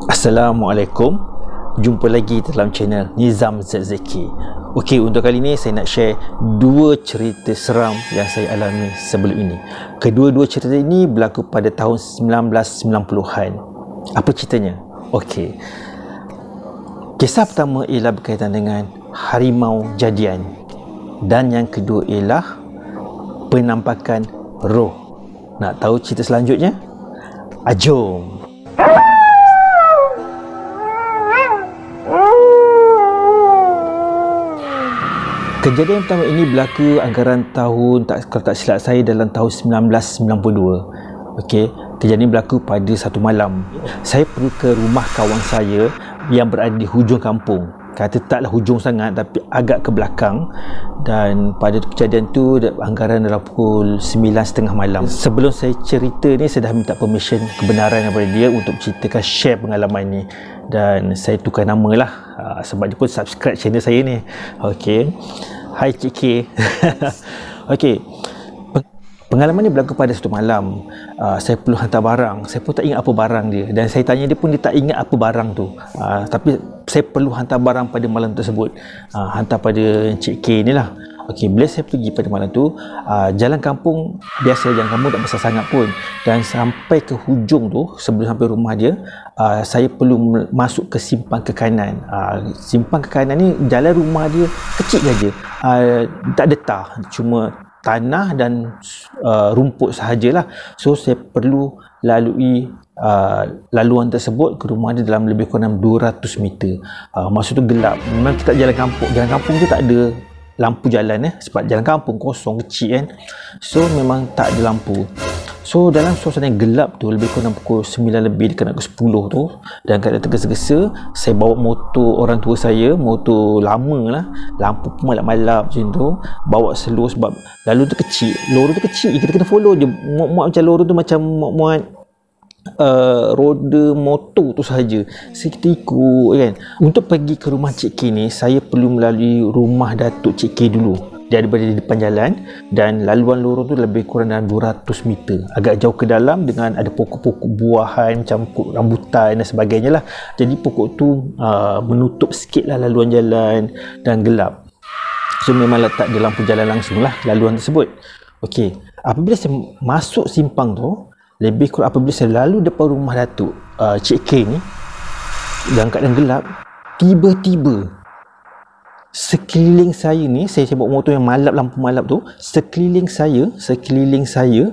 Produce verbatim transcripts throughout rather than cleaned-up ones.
Assalamualaikum. Jumpa lagi dalam channel Nizam Zaki. Okey, untuk kali ini saya nak share dua cerita seram yang saya alami sebelum ini. Kedua-dua cerita ini berlaku pada tahun sembilan belas sembilan puluhan. Apa ceritanya? Okey. Kisah pertama ialah berkaitan dengan Harimau Jadian. Dan yang kedua ialah penampakan roh. Nak tahu cerita selanjutnya? Jom. Kejadian pertama ini berlaku anggaran tahun, tak, kalau tak silap saya, dalam tahun sembilan belas sembilan puluh dua. Okey, kejadian ini berlaku pada satu malam. Saya pergi ke rumah kawan saya yang berada di hujung kampung. Kata taklah hujung sangat, tapi agak ke belakang. Dan pada kejadian tu anggaran dalam pukul sembilan tiga puluh malam. Sebelum saya cerita ni, saya dah minta permission, kebenaran daripada dia untuk ceritakan, share pengalaman ni. Dan saya tukar nama lah, uh, sebab dia pun subscribe channel saya ni. Okey, hai Cik K. Okey, pengalaman ni berlaku pada satu malam. uh, Saya perlu hantar barang. Saya pun tak ingat apa barang dia. Dan saya tanya dia pun, dia tak ingat apa barang tu. uh, Tapi saya perlu hantar barang pada malam tersebut. uh, Hantar pada Cik K ni lah. Okey, bila saya pergi pada malam tu, uh, jalan kampung biasa, jalan kampung tak besar sangat pun. Dan sampai ke hujung tu, sebelum sampai rumah dia, uh, saya perlu masuk ke simpang ke kanan. uh, Simpang ke kanan ni, jalan rumah dia kecil saja, uh, tak ada tar, cuma tanah dan uh, rumput sahajalah. So saya perlu lalui uh, laluan tersebut ke rumah dia dalam lebih kurang dua ratus meter. uh, Masa tu gelap. Memang kita jalan kampung. Jalan kampung tu tak ada lampu jalan eh, sebab jalan kampung kosong kecil kan. So memang tak ada lampu. So dalam suasana yang gelap tu, lebih kurang pukul sembilan lebih dekat nak ke sepuluh tu, dan keadaan tergesa-gesa, saya bawa motor orang tua saya, motor lama lah, lampu pun malap-malap macam tu, bawa slow sebab lalu tu kecil, lorong tu kecil, kita kena follow je, muat-muat macam lorong tu macam muat-muat Uh, roda motor tu sahaja. Saya kita ikut kan. Untuk pergi ke rumah Cik K ni, saya perlu melalui rumah Datuk Cik K dulu. Dia ada berada di depan jalan, dan laluan lorong tu lebih kurang dalam dua ratus meter, agak jauh ke dalam, dengan ada pokok-pokok buahan, campur rambutan dan sebagainya lah. Jadi pokok tu uh, menutup sikit lah laluan jalan, dan gelap. So memang tak ada lampu jalan langsung lah laluan tersebut. Okey, apabila saya masuk simpang tu, lebih kurang apabila saya lalu depan rumah Datuk uh, Cik K ni, dalam keadaan gelap, tiba-tiba sekeliling saya ni, saya, saya bawa motor yang malap, lampu malap tu, sekeliling saya, sekeliling saya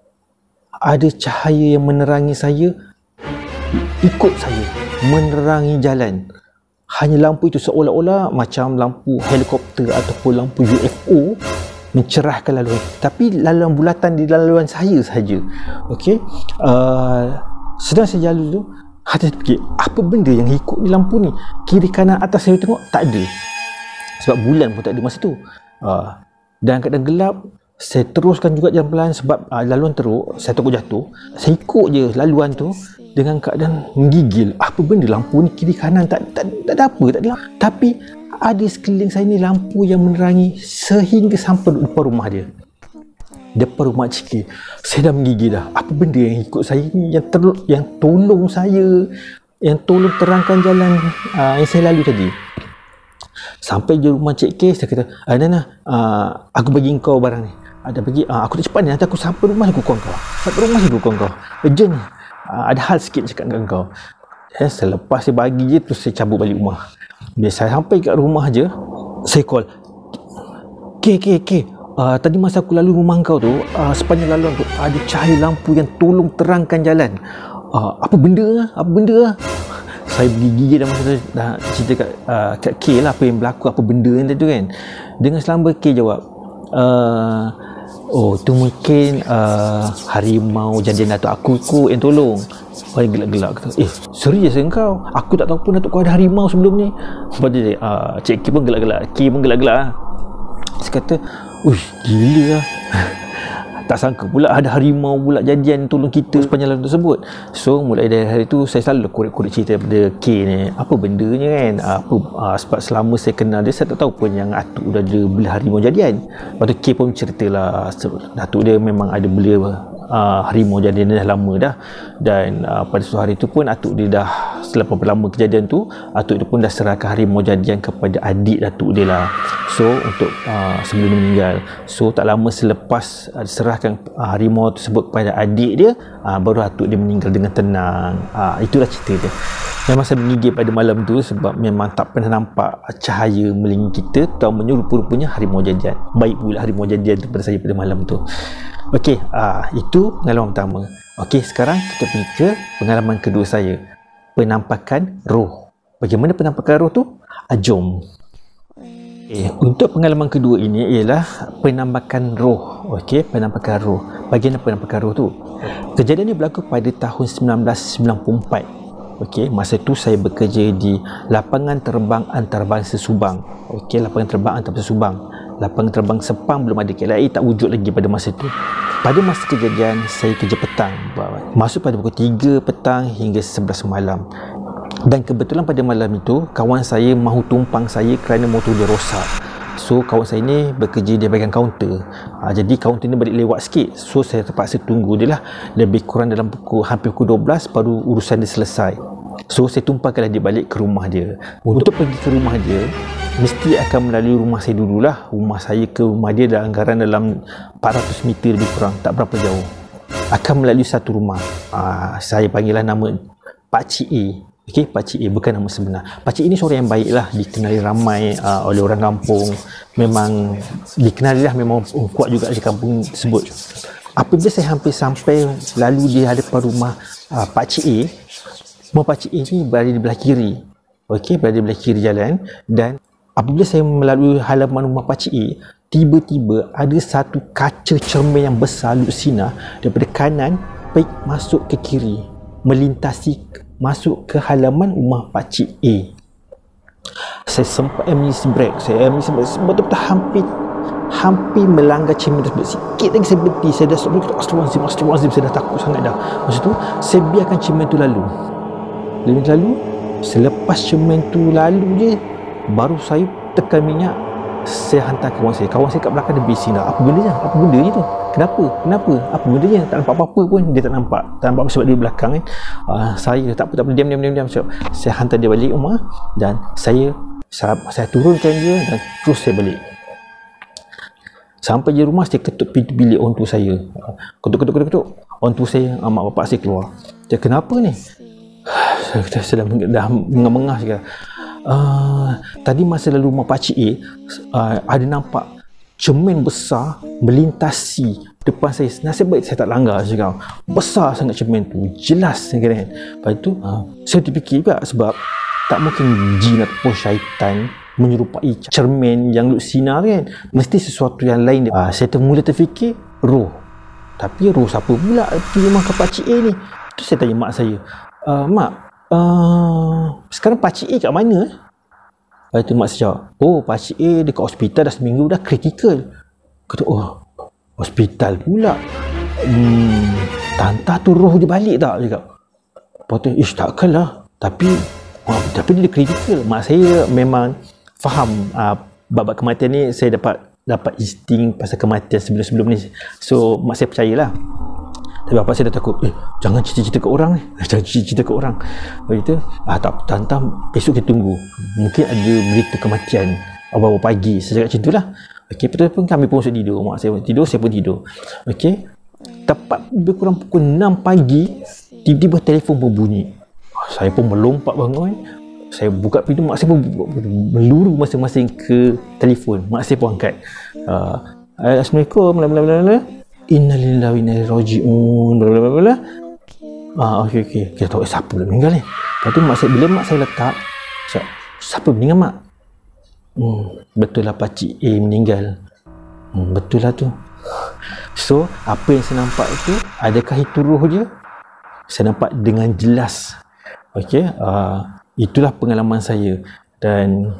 ada cahaya yang menerangi saya, ikut saya, menerangi jalan. Hanya lampu itu seolah-olah macam lampu helikopter ataupun lampu U F O mencerahkan laluan, tapi laluan bulatan di laluan saya sahaja. Okey, uh, sedang saya jalan tu, hati saya fikir, apa benda yang ikut di lampu ni? Kiri kanan atas saya tengok tak ada, sebab bulan pun tak ada masa tu. uh, Dan keadaan gelap, saya teruskan juga jalan pelan sebab uh, laluan teruk, saya takut jatuh. Saya ikut je laluan tu dengan keadaan menggigil. Apa benda lampu ni kiri kanan tak tak, tak ada apa, tak ada lampu. Tapi ada sekeliling saya ni lampu yang menerangi sehingga sampai depan rumah dia, depan rumah Cik K. Saya dah menggigil dah. Apa benda yang ikut saya ni, yang ter, yang tolong saya, yang tolong terangkan jalan uh, yang saya lalui tadi. Sampai je rumah Cik K, saya kata, ah, Nana, uh, aku bagi kau barang ni. Ada bagi, uh, aku tak cepat ni, nanti aku sampai rumah aku kau kau. Sampai rumah aku kau kau. Urgent ni. Uh, ada hal sikit cakap dengan kau. Eh, selepas saya bagi je, terus saya cabut balik rumah. Bila saya sampai kat rumah je, saya call, K, K, K, uh, tadi masa aku lalu rumah kau tu, uh, sepanjang laluan tu ada cahaya lampu yang tolong terangkan jalan. uh, Apa benda lah? Apa benda lah? Saya bergigil dah masa tu, dah cerita kat, uh, kat K lah apa yang berlaku, apa benda yang tu kan. Dengan selamba K jawab, uh, oh tu mungkin uh, Harimau Jadian Datuk aku kot yang tolong. Orang gelak-gelak kata, eh serius engkau? Aku tak tahu pun Datuk kau ada harimau sebelum ni. Lepas tu uh, Cik K pun gelak-gelak, K pun gelak-gelak lah. Saya kata, uish gila lah. Tak sangka pula ada harimau pula jadian tolong kita sepanjang laluan tersebut. So mulai dari hari tu saya selalu korek-korek cerita daripada K ni, apa bendanya kan. Apa uh, sebab selama saya kenal dia, saya tak tahu pun yang Atuk dah ada beli harimau jadian. Lepas tu K pun ceritalah, Datuk dia memang ada beli uh, Harimau Jadian dah lama dah. Dan uh, pada suatu hari tu pun atuk dia dah setelah berapa lama kejadian tu, atuk dia pun dah serahkan harimau jadian kepada adik datuk dia lah. So untuk uh, sebelum dia meninggal. So tak lama selepas uh, serahkan uh, harimau tersebut kepada adik dia, uh, baru atuk dia meninggal dengan tenang. uh, Itulah cerita dia. Memang saya mengigil pada malam tu sebab memang tak pernah nampak cahaya melingki kita, tahunya rupa-rupanya harimau jadian. Baik pula harimau jadian tu pada saya pada malam tu. Okey, uh, itu pengalaman pertama. Okey, sekarang kita pergi ke pengalaman kedua saya, penampakan roh. Bagaimana penampakan roh tu? Uh, jom. Okay, untuk pengalaman kedua ini ialah penampakan roh. Okey, penampakan roh. Bagaimana penampakan roh tu? Kejadian ini berlaku pada tahun sembilan belas sembilan puluh empat. Okey, masa tu saya bekerja di lapangan terbang antarabangsa Subang. Okey, lapangan terbang antarabangsa Subang. Lapangan terbang Sepang belum ada, K L I tak wujud lagi pada masa tu. Pada masa kejadian, saya kerja petang. Masuk pada pukul tiga petang hingga sebelas malam. Dan kebetulan pada malam itu, kawan saya mahu tumpang saya kerana motor dia rosak. So, kawan saya ni bekerja di bahagian kaunter. Ha, jadi, kaunter ni balik lewat sikit. So, saya terpaksa tunggu dia lah. Lebih kurang dalam pukul, hampir pukul dua belas baru urusan dia selesai. So, saya tumpangkanlah dia balik ke rumah dia. Untuk pergi ke rumah dia, mesti akan melalui rumah saya dululah. Rumah saya ke rumah dia dalam anggaran dalam empat ratus meter lebih kurang, tak berapa jauh. Akan melalui satu rumah. Ha, saya panggillah nama Pak Cik A. Okey, Pak Cik A bukan nama sebenar. Pak Cik A ni seorang yang baik lah, dikenali ramai uh, oleh orang kampung. Memang dikenali lah, memang kuat juga di kampung tersebut. Apabila saya hampir sampai lalu di hadapan rumah uh, Pak Cik A, rumah Pak Cik A ni berada di belah kiri. Okey, berada di belah kiri jalan. Dan apabila saya melalui halaman rumah Pak Cik A, tiba-tiba ada satu kaca cermin yang besar luksina daripada kanan baik masuk ke kiri, melintasi masuk ke halaman rumah Pak Cik A. Saya sempat emergency brake, saya emergency brake betul-betul hampir hampir melanggar cermin tersebut. Sikit lagi saya berhenti, saya dah astagfirullahalazim, astagfirullahalazim, saya dah takut sangat dah. Masa tu saya biarkan cermin tu lalu. Cermin lalu, selepas cermin tu lalu je, baru saya tekan minyak. Saya hantar kawan saya. Kawan saya kat belakang dia bising dah. Apa benda je? Apa benda je tu? Kenapa? Kenapa? Apa benda je? Tak nampak apa-apa pun. Dia tak nampak. Tak nampak apa sebab dia di belakang kan. Uh, saya tak apa, tak apa. Diam, diam, diam, diam. So, saya hantar dia balik rumah dan saya saya, saya turunkan dia dan terus saya balik. Sampai je rumah, saya ketuk pintu bilik orang tua saya. Uh, ketuk, ketuk, ketuk, ketuk. Orang tua saya, uh, mak bapak saya keluar. Dia, kenapa ni? saya, saya dah, dah mengah-mengah sekarang. Uh, tadi masa lalu rumah Pak Cik A, uh, ada nampak cermin besar melintasi depan saya. Nasib baik saya tak langgar sekarang. Besar sangat cermin tu, jelas kan. Lepas tu uh, saya terfikir juga sebab tak mungkin jin ataupun syaitan menyerupai cermin yang luksina kan. Mesti sesuatu yang lain. Uh, saya termula terfikir roh. Tapi roh siapa pula pergi rumah ke Pak Cik A ni? Tu saya tanya mak saya, uh, mak, Uh, sekarang Pak Cik A kat mana? Lepas tu mak saya jawab, oh Pak Cik A dekat hospital dah seminggu dah, kritikal. Kata, oh hospital pula. Hmm, tantah tu roh dia balik tak? Dia cakap. Lepas tu, ish takkanlah. Tapi, oh, tapi dia kritikal. Mak saya memang faham uh, bab-bab kematian ni. Saya dapat dapat insting pasal kematian sebelum-sebelum ni. So mak saya percayalah. Tapi bapak saya dah takut, eh jangan cerita-cerita ke orang ni, jangan cerita-cerita ke orang. Begitu, ah tak, tantang esok kita tunggu. Mungkin ada berita kematian awal-awal pagi, saya cakap macam itulah. Okey, betul pun kami pun masuk tidur, mak saya pun tidur, saya pun tidur. Okey, tepat lebih kurang pukul enam pagi, tiba-tiba telefon pun bunyi. Saya pun melompat bangun, saya buka pintu, mak saya pun meluru masing-masing ke telefon. Mak saya pun angkat. Uh, Assalamualaikum, blablabla. Innalillahi wa inna ilaihi raji'un, blablabla. Ah, okey okey. Kita tahu eh, siapa dah meninggal ni. Lepas tu mak saya, bila mak saya letak, saya, siapa meninggal mak? Hmm, betul lah Pak Cik A meninggal. Hmm, betul lah tu. So, apa yang saya nampak itu, adakah itu roh dia? Saya nampak dengan jelas. Okey, uh, itulah pengalaman saya dan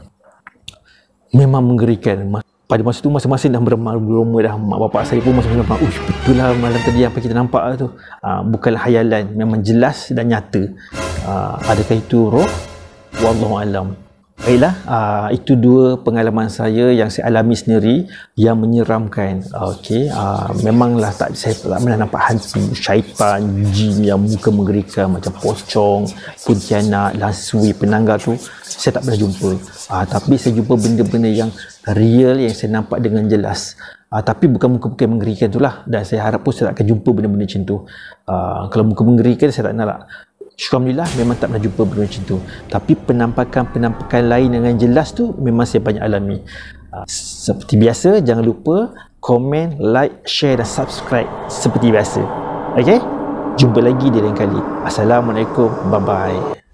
memang menggerikan. Pada masa tu masing-masing dah beramai-ramai dah. Mak bapak saya pun masing-masing nampak, uish betul lah malam tadi apa kita nampak lah tu. Uh, bukanlah khayalan, memang jelas dan nyata. Uh, adakah itu roh? Wallahualam. Baiklah, uh, itu dua pengalaman saya yang saya alami sendiri yang menyeramkan. Okey, uh, memanglah tak, saya tak pernah nampak hantu, syaitan, jin yang muka mengerikan macam pocong, pontianak, lansui, penanggar tu saya tak pernah jumpa. Uh, tapi saya jumpa benda-benda yang real yang saya nampak dengan jelas. Uh, tapi bukan muka-muka mengerikan tu lah, dan saya harap pun saya tak akan jumpa benda-benda macam tu. Uh, kalau muka mengerikan saya tak nak lah. Alhamdulillah memang tak pernah jumpa benda macam tu. Tapi penampakan-penampakan lain dengan jelas tu memang saya banyak alami. Seperti biasa, jangan lupa komen, like, share dan subscribe seperti biasa. Okey? Jumpa lagi di lain kali. Assalamualaikum. Bye-bye.